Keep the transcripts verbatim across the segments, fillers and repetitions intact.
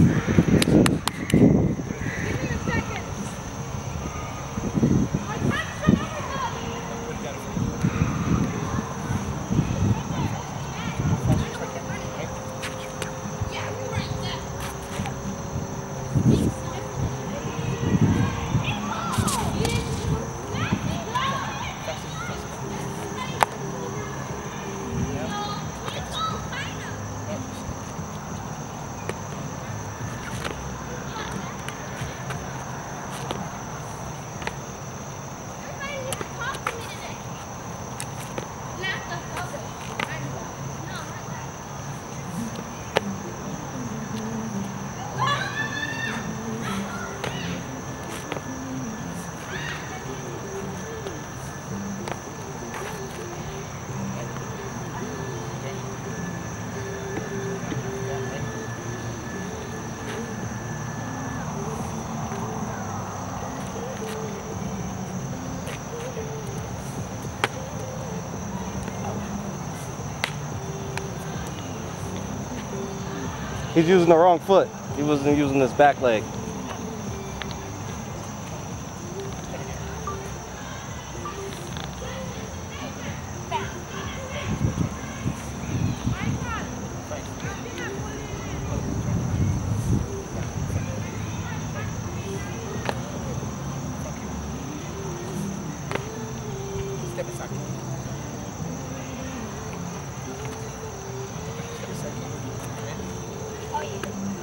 He's using the wrong foot. He wasn't using his back leg. Step aside. Oh, yeah.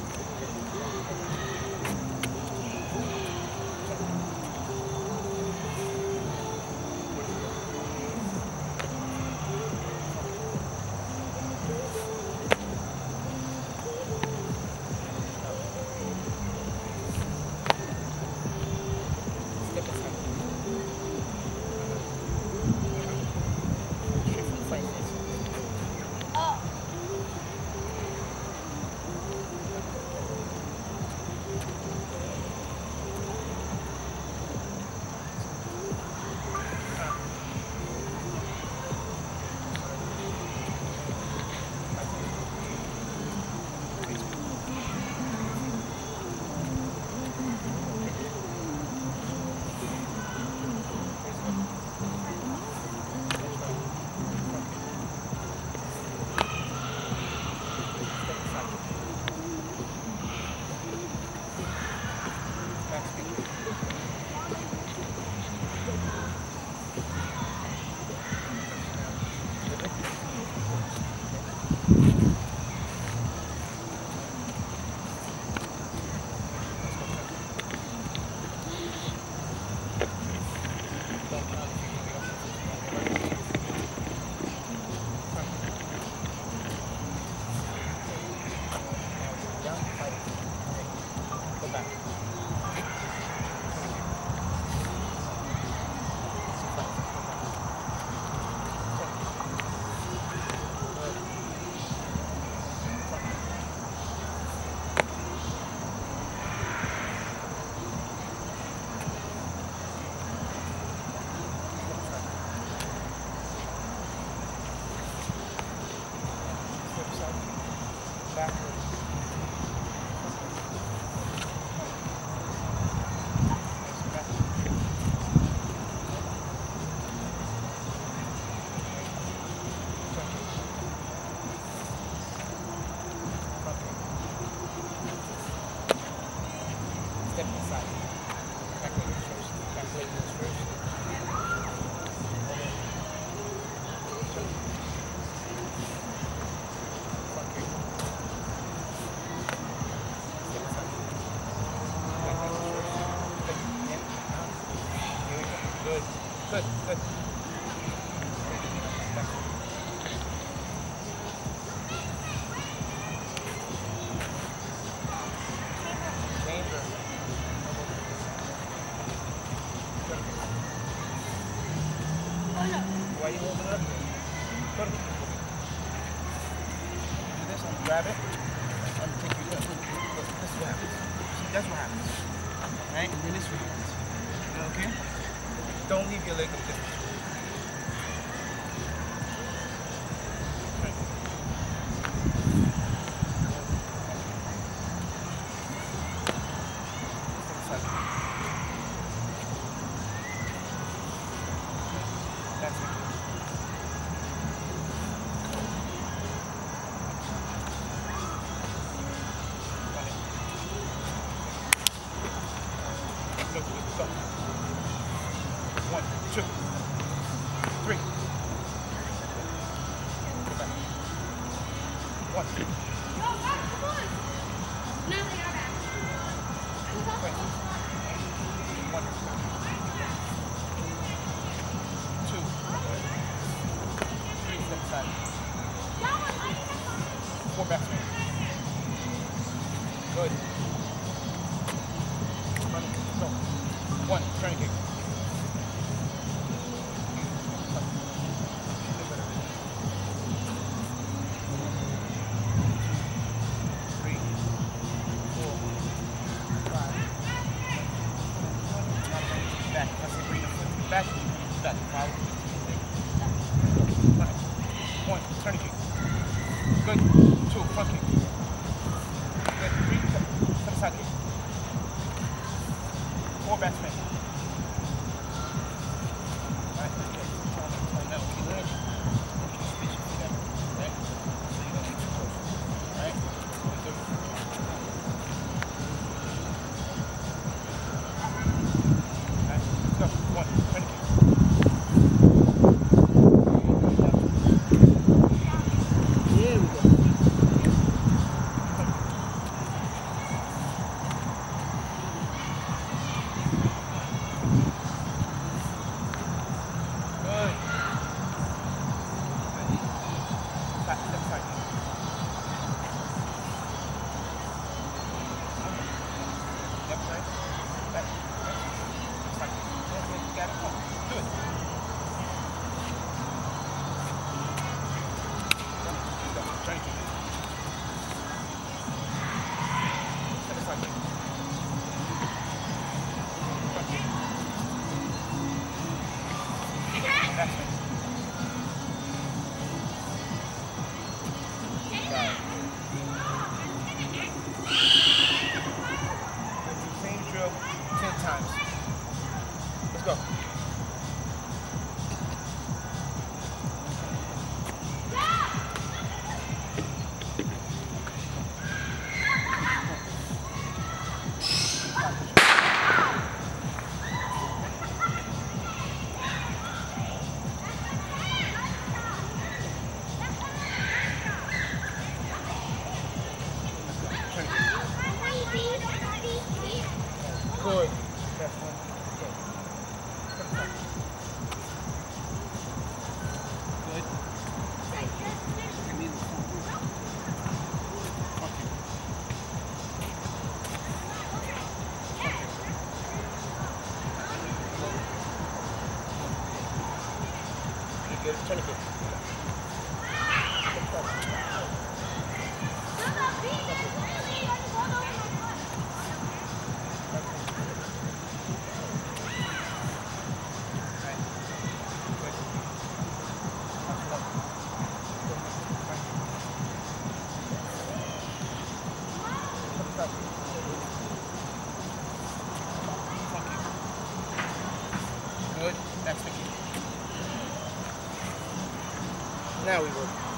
Good, good. Chamber. Why are you holding it up there? Put it. Do this, I'm grab it. I'm gonna take you look. Look, this is what happens. See, that's what happens. Right? And then this is what happens. You know, okay? Don't leave your leg up there. One. Wait. One. Two. Three, step aside. Four, back swing. Good. Run, go. One, turn kick. Back. Let's say bring the foot back. Back. Follow. Right. One. Turn kick. Good. Two. Front kick. Good. Three. Step, step aside kick. Four. Back swing. Right. Okay. Turn that. Okay. Learn. Okay. Switch your feet up. Right. So you don't get too close. Right. Good. One, turn kick. There we go. Good. Back, step side. Left side. Back. Back. You got it. Come on. Do it. Turn kick. Step aside kick. Front kick. Back swing. Got it. We'll do the same drill ten times. Let's go. Good. That's one. Good. Good. Give me the phone. Okay. Okay. Good. Turn it good. Good. Next kick. Now we work.